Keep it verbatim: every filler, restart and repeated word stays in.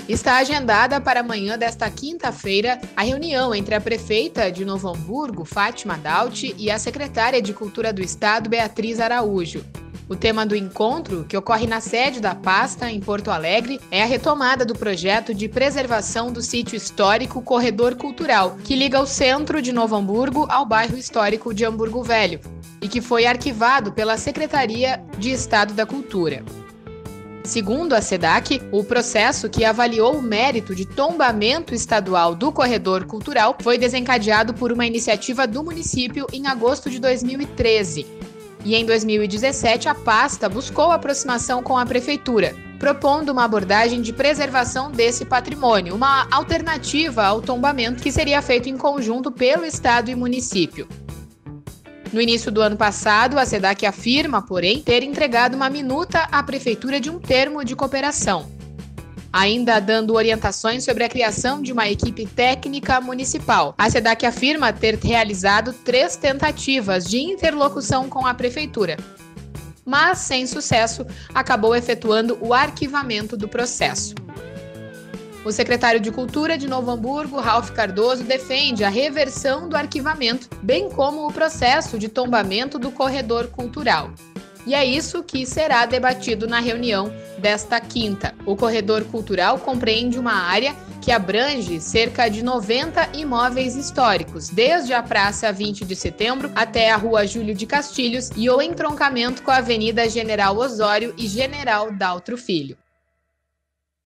Está agendada para amanhã desta quinta-feira a reunião entre a prefeita de Novo Hamburgo, Fátima Daut, e a secretária de Cultura do Estado, Beatriz Araújo. O tema do encontro, que ocorre na sede da pasta, em Porto Alegre, é a retomada do projeto de preservação do sítio histórico Corredor Cultural, que liga o centro de Novo Hamburgo ao bairro histórico de Hamburgo Velho, e que foi arquivado pela Secretaria de Estado da Cultura. Segundo a SEDAC, o processo que avaliou o mérito de tombamento estadual do Corredor Cultural foi desencadeado por uma iniciativa do município em agosto de dois mil e treze. E em dois mil e dezessete, a pasta buscou aproximação com a prefeitura, propondo uma abordagem de preservação desse patrimônio, uma alternativa ao tombamento que seria feito em conjunto pelo Estado e município. No início do ano passado, a SEDAC afirma, porém, ter entregado uma minuta à prefeitura de um termo de cooperação, ainda dando orientações sobre a criação de uma equipe técnica municipal. A SEDAC afirma ter realizado três tentativas de interlocução com a prefeitura, mas, sem sucesso, acabou efetuando o arquivamento do processo. O secretário de Cultura de Novo Hamburgo, Ralph Cardoso, defende a reversão do arquivamento, bem como o processo de tombamento do corredor cultural. E é isso que será debatido na reunião desta quinta. O corredor cultural compreende uma área que abrange cerca de noventa imóveis históricos, desde a Praça vinte de Setembro até a Rua Júlio de Castilhos e o entroncamento com a Avenida General Osório e General Daltro Filho.